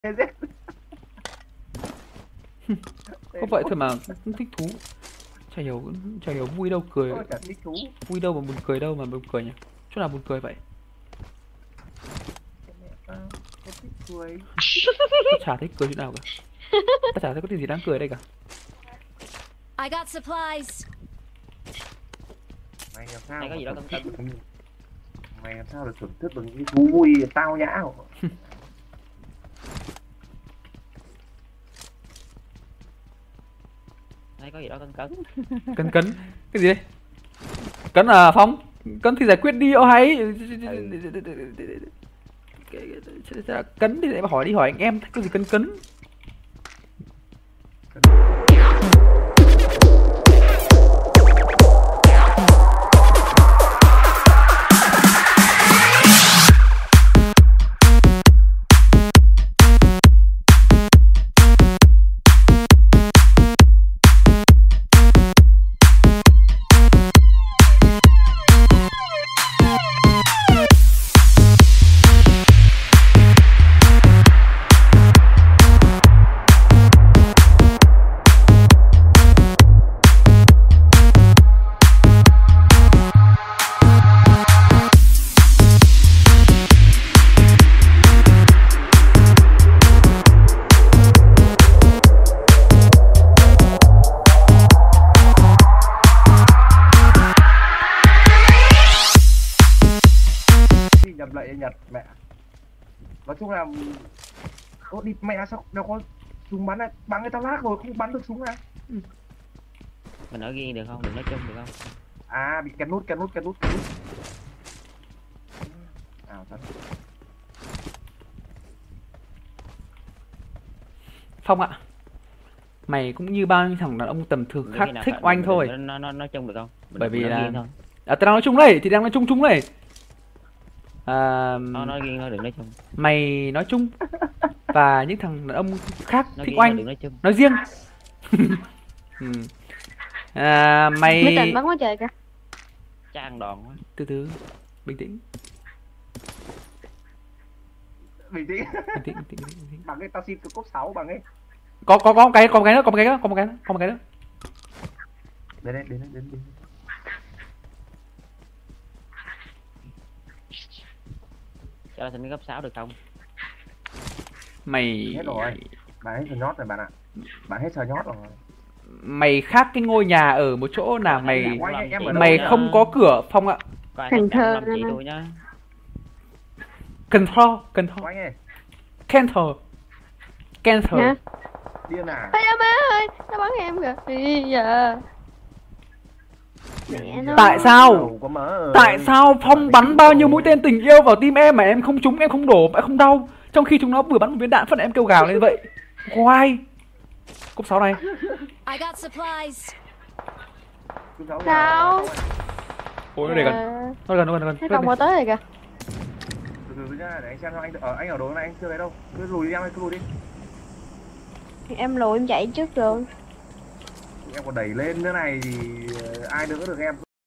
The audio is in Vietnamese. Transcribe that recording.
Có vậy thôi mà cũng thích thú. Chả hiểu vui đâu cười. Vui đâu mà buồn cười đâu mà buồn cười nhỉ? Chỗ nào buồn cười vậy? Tôi chả thấy cười chỗ nào cả. Ta chả thấy có gì đáng cười ở đây cả. I got supplies. Mày làm sao Mày có gì đó cân cân. Mày làm sao được thưởng thức bằng cái thú vui tao nhã. Mày có gì đó cân cân. Cấn cái gì đây? Cấn à Phong? Cấn thì giải quyết đi ô hay. Cấn thì lại hỏi đi hỏi anh em có gì cấn. Nhập lại Nhật mẹ. Nói chung là ô đi mẹ sao đâu có súng bắn này, bắn người ta lát rồi không bắn được súng à. Mình ở riêng được không? Đừng nói chung được không? À bị kẹt nút. À thật. Phong ạ, mày cũng như bao nhiêu thằng đàn ông tầm thường khác thích oanh thôi. Nó nói chung được không? Bởi vì là tao đang nói chung đây thì đang nói chung đây. Nó nói riêng thôi, đừng nói chung. Mày nói chung và những thằng đàn ông khác Nói thích riêng oanh đừng nói chung. nói riêng. Mày Mấy trận bắn quá trời kìa. Trang đòn quá. từ từ bình tĩnh. Bình tĩnh. Bình tĩnh. Bằng cái tao xin cái cốc 6 bằng ấy. Có một cái nữa. Đến. Cho tao xin cái gấp 6 được không? Mày Hết rồi. Bạn hết sờ nhót rồi bạn ạ. Bạn hết sờ nhót rồi. Mày khác cái ngôi nhà ở một chỗ là mày Dạ. không có cửa Phong ạ. Coi Cần Thơ làm chị tôi nhá. Control Oanh ơi. Cancel. Hả? Điên à. Ây da má ơi, nó bắn em kìa. Bây giờ mẹ nó. Tại sao Phong bắn bao nhiêu mũi tên tình yêu vào tim em mà em không trúng, em không đổ, em không đau, trong khi chúng nó vừa bắn một viên đạn phát em kêu gào lên vậy? Why? Cúp 6 này. I got supplies. Sao? Ôi nó để gần. Nó gần. Cái phòng mơ tới rồi kìa. Từ nhá, để anh xem anh ở đồ này anh chưa thấy đâu. Cứ lùi đi em ơi, cứ lùi đi. Em lùi em chạy trước rồi. Em còn đẩy lên nữa này thì ai đỡ được em.